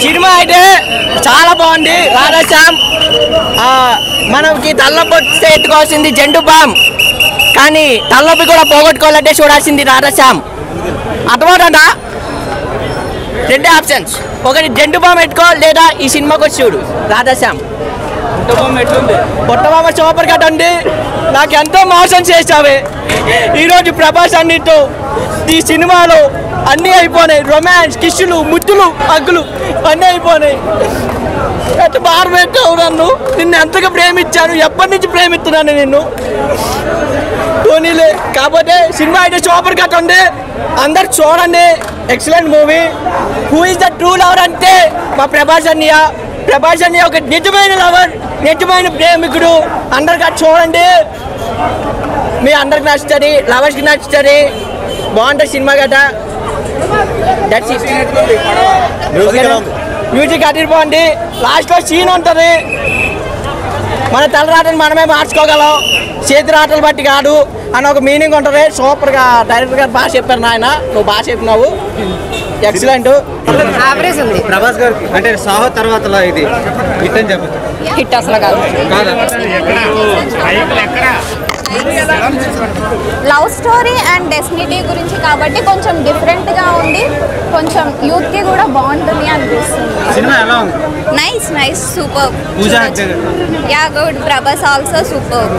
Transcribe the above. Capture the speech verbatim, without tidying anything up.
Cinema అయితే చాలా బాగుంది. రాధా శ్యామ్ మనకి తలనొప్పి వస్తే ఎత్తుకోవాల్సింది జెండు బామ్, కానీ తలనొప్పి కూడా పోగొట్టుకోవాలంటే చూడాల్సింది రాధా శ్యామ్. అర్థమవుతుందా? రెండే ఆప్షన్స్, ఒకటి జెండు బామ్ పెట్టుకో లేదా ఈ సినిమాకి వచ్చి చూడు రాధా శ్యామ్. పొట్టబామ సూపర్ కట్ అండి. నాకు ఎంతో మోసం చేసావే. ఈరోజు ప్రభాస్ అన్నితో ఈ సినిమాలో అన్నీ అయిపోయినాయి. రొమాన్స్, కిష్లు, ముద్దులు, హగ్గులు అన్నీ అయిపోయినాయి. ఎంత బాగా పెట్టావు నన్ను. నిన్ను ఎంతగా ప్రేమించాను, ఎప్పటి నుంచి ప్రేమిస్తున్నాను నిన్ను. పోనీలే, కాకపోతే సినిమా అయితే సూపర్ కట్ ఉంది. అందరు చూడండి, excellent movie. Who is the true lover అంటే మా ప్రభాస్ అన్నయ్య. ప్రభాస్ అన్నయ్య ఒక నిజమైన లవర్, నిజమైన ప్రేమికుడు. అందరికీ చూడండి, మీ అందరికి నచ్చుతుంది, లవర్స్కి నచ్చుతుంది. బాగుంటుంది సినిమా గట. That's it. మ్యూజిక్ అదిరి బాగుంది. లాస్ట్లో సీన్ ఉంటుంది, మన తలరాటలు మనమే మార్చుకోగలం, చేతి రాటలు బట్టి కాదు అని ఒక మీనింగ్ ఉంటుంది. సూపర్గా డైరెక్టర్ గారు బాగా చెప్పారు. నాయన నువ్వు బాగా చెప్పినావు, ఎక్సలెంట్. యావరేజ్ ఉంది. ప్రభాస్ గారు అంటే సాహో తర్వాత ఇది హిట్ అని చెప్పచ్చు. హిట్ అసలు కాదు. లవ్ స్టోరీ అండ్ డెస్టినీ గురించి కాబట్టి కొంచెం డిఫరెంట్గా ఉంది. కొంచెం యూత్కి కూడా బాగుంటుంది అనిపిస్తుంది. సినిమా ఎలా ఉంది? Nice nice super. Pooja Hegde. Yeah good. Prabhas also super.